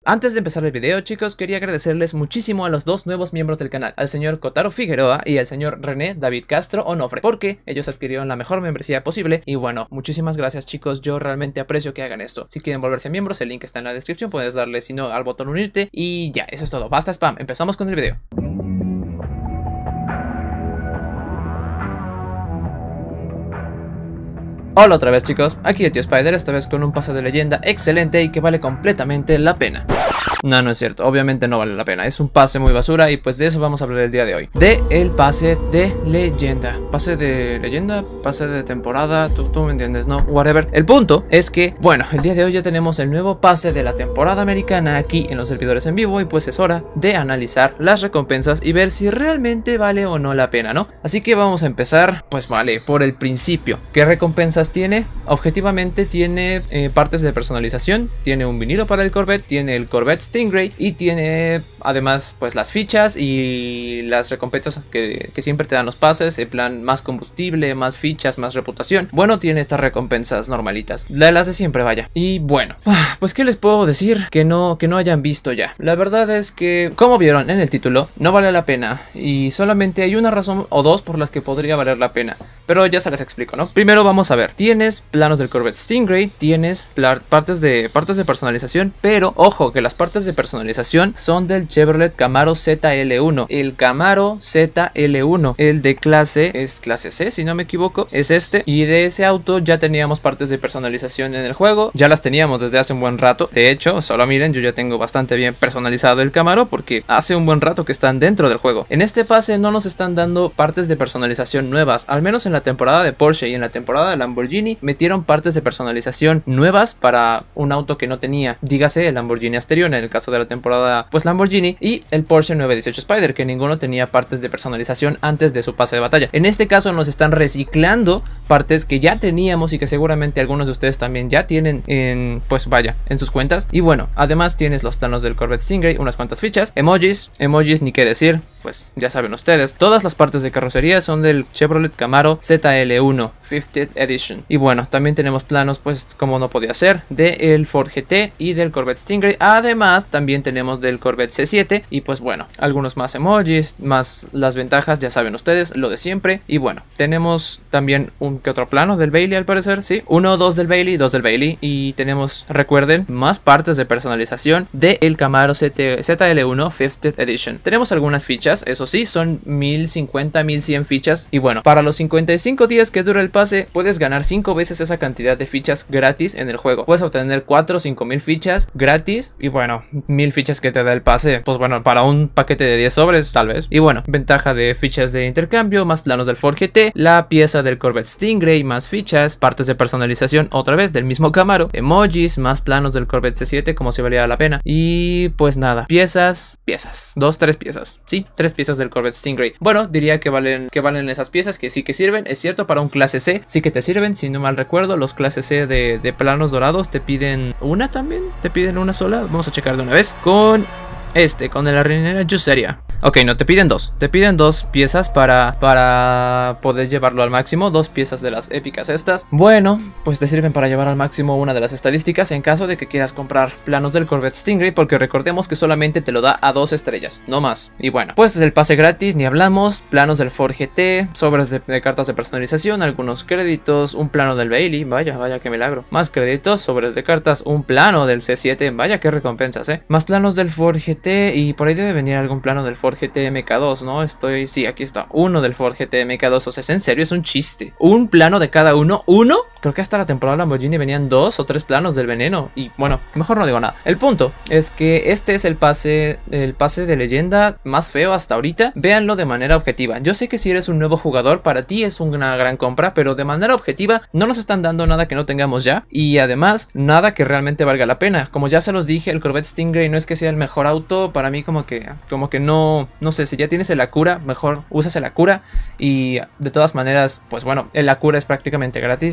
Antes de empezar el video, chicos, quería agradecerles muchísimo a los dos nuevos miembros del canal, al señor Kotaro Figueroa y al señor René David Castro Onofre, porque ellos adquirieron la mejor membresía posible. Y bueno, muchísimas gracias, chicos, yo realmente aprecio que hagan esto. Si quieren volverse miembros, el link está en la descripción, puedes darle si no al botón unirte. Y ya, eso es todo, basta spam, empezamos con el video. Hola otra vez, chicos, aquí el tío Spider, esta vez con un pase de leyenda excelente y que vale completamente la pena. No, no es cierto, obviamente no vale la pena, es un pase muy basura y pues de eso vamos a hablar el día de hoy. De el pase de leyenda. Pase de leyenda, pase de temporada, tú me entiendes, ¿no? Whatever. El punto es que, bueno, el día de hoy ya tenemos el nuevo pase de la temporada americana aquí en los servidores en vivo y pues es hora de analizar las recompensas y ver si realmente vale o no la pena, ¿no? Así que vamos a empezar, pues vale, por el principio. ¿Qué recompensas tiene? Objetivamente tiene partes de personalización, tiene un vinilo para el Corvette, tiene el Corvette Stingray y tiene además pues las fichas y las recompensas que siempre te dan los pases, en plan más combustible, más fichas, más reputación. Bueno, tiene estas recompensas normalitas, las de siempre, vaya. Y bueno, pues qué les puedo decir que no hayan visto ya. La verdad es que, como vieron en el título, no vale la pena y solamente hay una razón o dos por las que podría valer la pena, pero ya se las explico, ¿no? Primero vamos a ver, tienes planos del Corvette Stingray, tienes partes de personalización, pero ojo que las partes de personalización son del Chevrolet Camaro ZL1, el Camaro ZL1, el de es clase C si no me equivoco, es este, y de ese auto ya teníamos partes de personalización en el juego, ya las teníamos desde hace un buen rato. De hecho, solo miren, yo ya tengo bastante bien personalizado el Camaro porque hace un buen rato que están dentro del juego. En este pase no nos están dando partes de personalización nuevas, al menos en la temporada de Porsche y en la temporada de Lamborghini metieron partes de personalización nuevas para un auto que no tenía, dígase el Lamborghini Asterion en el caso de la temporada pues Lamborghini, y el Porsche 918 Spider, que ninguno tenía partes de personalización antes de su pase de batalla. En este caso nos están reciclando partes que ya teníamos y que seguramente algunos de ustedes también ya tienen en, pues vaya, en sus cuentas. Y bueno, además tienes los planos del Corvette Stingray, unas cuantas fichas, emojis ni qué decir, pues ya saben ustedes. Todas las partes de carrocería son del Chevrolet Camaro ZL1 50th Edition. Y bueno, también tenemos planos, pues como no podía ser, del Ford GT y del Corvette Stingray. Además también tenemos del Corvette C7 y pues bueno, algunos más emojis, más las ventajas, ya saben ustedes, lo de siempre. Y bueno, tenemos también un que otro plano del Bailey al parecer, sí, uno, dos del Bailey, y tenemos, recuerden, más partes de personalización del Camaro ZL1 50th Edition. Tenemos algunas fichas, eso sí, son 1050, 1100 fichas y bueno, para los 55 días que dura el pase puedes ganar 5 veces esa cantidad de fichas gratis en el juego. Puedes obtener 4 o 5000 fichas gratis y bueno, 1000 fichas que te da el pase, pues bueno, para un paquete de 10 sobres tal vez. Y bueno, ventaja de fichas de intercambio, más planos del Ford GT, la pieza del Corvette Stingray, más fichas, partes de personalización otra vez del mismo Camaro, emojis, más planos del Corvette C7 como si valiera la pena. Y pues nada, piezas, 3 piezas, sí, 3 piezas del Corvette Stingray. Bueno, diría que valen esas piezas, que sí que sirven, es cierto, para un clase C sí que te sirven, si no mal recuerdo, los clases C de planos dorados te piden una también, te piden una sola, vamos a checar de una vez, con el Arenera Juiceria. Ok, no, te piden dos piezas para poder llevarlo al máximo, 2 piezas de las épicas estas. Bueno, pues te sirven para llevar al máximo una de las estadísticas en caso de que quieras comprar planos del Corvette Stingray, porque recordemos que solamente te lo da a 2 estrellas, no más. Y bueno, pues el pase gratis, ni hablamos, planos del Ford GT, sobres de cartas de personalización, algunos créditos, un plano del Bailey, vaya que milagro, más créditos, sobres de cartas, un plano del C7, vaya que recompensas, más planos del Ford GT y por ahí debe venir algún plano del Ford GT MK2, ¿no? Sí, aquí está, uno del Ford GT MK2, o sea, ¿es en serio? Es un chiste. Un plano de cada uno, ¿uno? Creo que hasta la temporada Lamborghini venían 2 o 3 planos del veneno y bueno, mejor no digo nada. El punto es que este es el pase de leyenda más feo hasta ahorita. Véanlo de manera objetiva. Yo sé que si eres un nuevo jugador, para ti es una gran compra, pero de manera objetiva no nos están dando nada que no tengamos ya y además nada que realmente valga la pena. Como ya se los dije, el Corvette Stingray no es que sea el mejor auto, para mí como que no sé, si ya tienes el Acura, mejor usas el Acura y de todas maneras, pues bueno, el Acura es prácticamente gratis.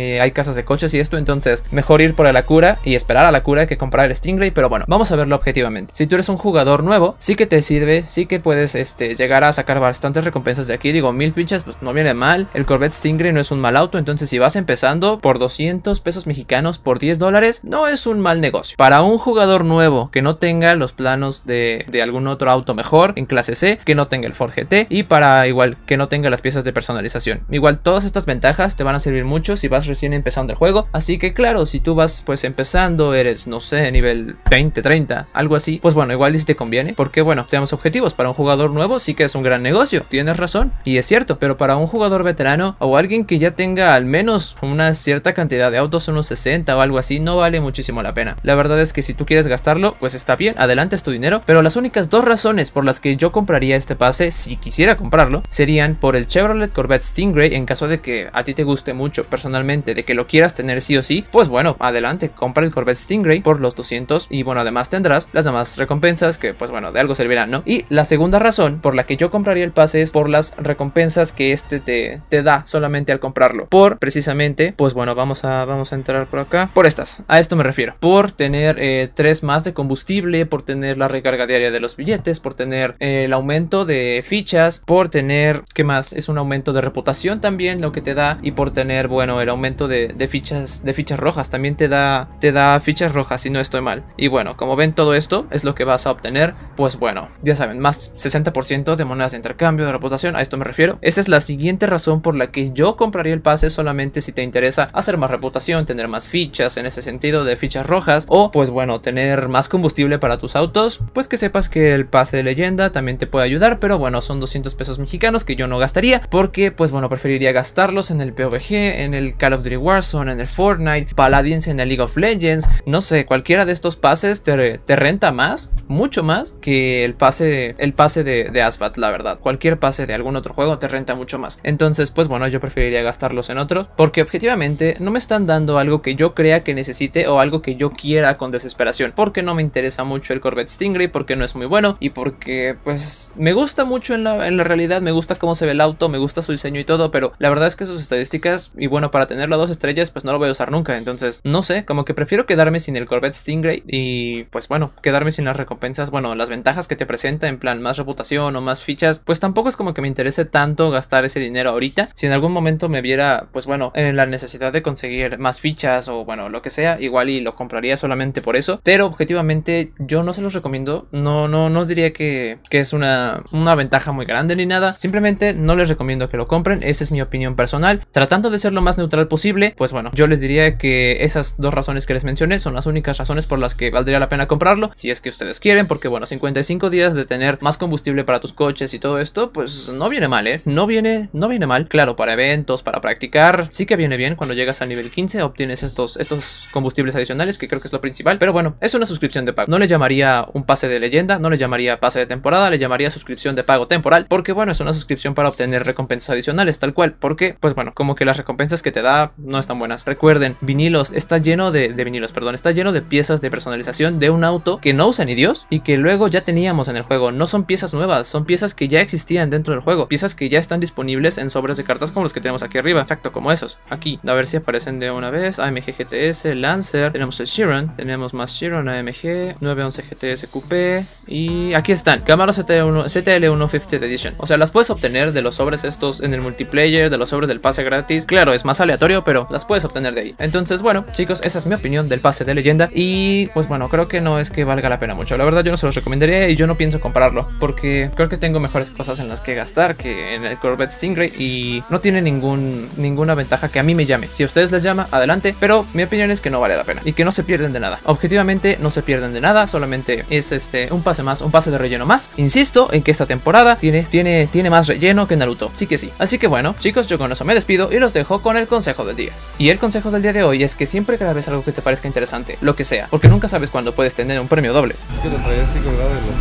hay casas de coches y esto, entonces mejor ir por la cura y esperar a la cura que comprar el Stingray. Pero bueno, vamos a verlo objetivamente. Si tú eres un jugador nuevo, sí que te sirve, sí que puedes llegar a sacar bastantes recompensas de aquí. Digo, 1000 fichas pues no viene mal. El Corvette Stingray no es un mal auto, entonces si vas empezando por 200 pesos mexicanos por 10 dólares, no es un mal negocio. Para un jugador nuevo que no tenga los planos de algún otro auto mejor en clase C, que no tenga el Ford GT y para igual que no tenga las piezas de personalización. Igual todas estas ventajas te van a servir mucho si vas recién empezando el juego, así que claro, si tú vas pues empezando, eres no sé, nivel 20, 30, algo así, pues bueno, igual si te conviene, porque bueno, seamos objetivos, para un jugador nuevo sí que es un gran negocio, tienes razón, y es cierto, pero para un jugador veterano o alguien que ya tenga al menos una cierta cantidad de autos, unos 60 o algo así, no vale muchísimo la pena. La verdad es que si tú quieres gastarlo, pues está bien, adelante, es tu dinero, pero las únicas dos razones por las que yo compraría este pase, si quisiera comprarlo, serían por el Chevrolet Corvette Stingray, en caso de que a ti te guste mucho personalmente, de que lo quieras tener sí o sí, pues bueno, adelante, compra el Corvette Stingray por los 200 y bueno, además tendrás las demás recompensas que pues bueno, de algo servirán, ¿no? Y la segunda razón por la que yo compraría el pase es por las recompensas que te da solamente al comprarlo, por precisamente, pues bueno, vamos a entrar por acá, por estas, a esto me refiero, por tener 3 más de combustible, por tener la recarga diaria de los billetes, por tener el aumento de fichas, por tener, ¿qué más? Es un aumento de reputación también lo que te da, y por tener, bueno, el aumento de fichas rojas, también te da fichas rojas si no estoy mal. Y bueno, como ven, todo esto es lo que vas a obtener, pues bueno, ya saben, más 60% de monedas de intercambio, de reputación, a esto me refiero. Esa es la siguiente razón por la que yo compraría el pase, solamente si te interesa hacer más reputación, tener más fichas en ese sentido de fichas rojas, o pues bueno, tener más combustible para tus autos, pues que sepas que el pase de leyenda también te puede ayudar, pero bueno, son 200 pesos mexicanos que yo no gastaría, porque pues bueno, preferiría gastarlos en el PUBG, en el Call of Duty Warzone, en el Fortnite, Paladins en el League of Legends, no sé, cualquiera de estos pases te renta más, mucho más que el pase de Asphalt, la verdad. Cualquier pase de algún otro juego te renta mucho más. Entonces, pues bueno, yo preferiría gastarlos en otros, porque objetivamente no me están dando algo que yo crea que necesite o algo que yo quiera con desesperación, porque no me interesa mucho el Corvette Stingray, porque no es muy bueno y porque pues me gusta mucho en la realidad, me gusta cómo se ve el auto, me gusta su diseño y todo, pero la verdad es que sus estadísticas, y bueno, para tenerlo a 2 estrellas pues no lo voy a usar nunca. Entonces, no sé, como que prefiero quedarme sin el Corvette Stingray y pues bueno, quedarme sin las recompensas, bueno, las ventajas que te presenta, en plan más reputación o más fichas, pues tampoco es como que me interese tanto gastar ese dinero ahorita. Si en algún momento me viera, pues bueno, en la necesidad de conseguir más fichas o bueno, lo que sea, igual y lo compraría solamente por eso, pero objetivamente yo no se los recomiendo, no diría que es una ventaja muy grande ni nada, simplemente no les recomiendo que lo compren, esa es mi opinión personal, tratando de ser lo más neutral posible. Pues bueno, yo les diría que esas dos razones que les mencioné son las únicas razones por las que valdría la pena comprarlo, si es que ustedes quieren, porque bueno, 55 días de tener más combustible para tus coches y todo esto, pues no viene mal, no viene mal. Claro, para eventos, para practicar, sí que viene bien. Cuando llegas al nivel 15 obtienes estos combustibles adicionales, que creo que es lo principal, pero bueno, es una suscripción de pago. No le llamaría un pase de leyenda, no le llamaría pase de temporada, le llamaría suscripción de pago temporal, porque bueno, es una suscripción para obtener recompensas adicionales, tal cual, porque pues bueno, como que las recompensas que te da no están buenas. Recuerden, vinilos, está lleno de vinilos, perdón, está lleno de piezas de personalización de un auto que no usa ni Dios y que luego ya teníamos en el juego. No son piezas nuevas, son piezas que ya existían dentro del juego, piezas que ya están disponibles en sobres de cartas como los que tenemos aquí arriba, exacto, como esos, aquí, a ver si aparecen de una vez. AMG GTS, Lancer, tenemos el Chiron, tenemos más Chiron, AMG, 911 GTS Coupé, y aquí están, Camaro CTL1 50th Edition, o sea, las puedes obtener de los sobres estos en el multiplayer, de los sobres del pase gratis. Claro, es más aleatorio, pero las puedes obtener de ahí. Entonces, bueno, chicos, esa es mi opinión del pase de leyenda, y pues bueno, creo que no es que valga la pena mucho, la verdad yo no se los recomendaría y yo no pienso comprarlo, porque creo que tengo mejores cosas en las que gastar que en el Corvette Stingray y no tiene ninguna ventaja que a mí me llame. Si a ustedes les llama, adelante, pero mi opinión es que no vale la pena y que no se pierden de nada. Objetivamente no se pierden de nada, solamente es un pase más, un pase de relleno más. Insisto en que esta temporada tiene más relleno que Naruto, sí que sí. Así que bueno, chicos, yo con eso me despido y los dejo con el consejo del día. Y el consejo del día de hoy es que siempre grabes algo que te parezca interesante, lo que sea, porque nunca sabes cuándo puedes tener un premio doble. ¿Qué te traía así colgado de los...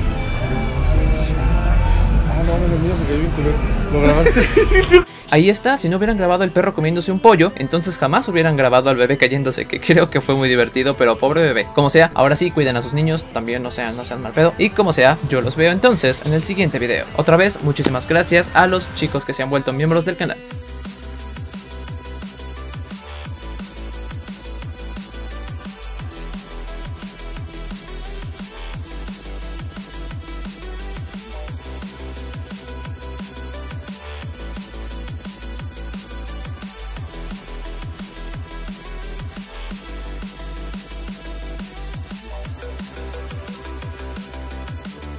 Ah, no, me lo miro porque hay un culero. ¿Lo grabaste? Ahí está, si no hubieran grabado el perro comiéndose un pollo, entonces jamás hubieran grabado al bebé cayéndose, que creo que fue muy divertido, pero pobre bebé. Como sea, ahora sí, cuiden a sus niños, también no sean mal pedo. Y como sea, yo los veo entonces en el siguiente video. Otra vez, muchísimas gracias a los chicos que se han vuelto miembros del canal.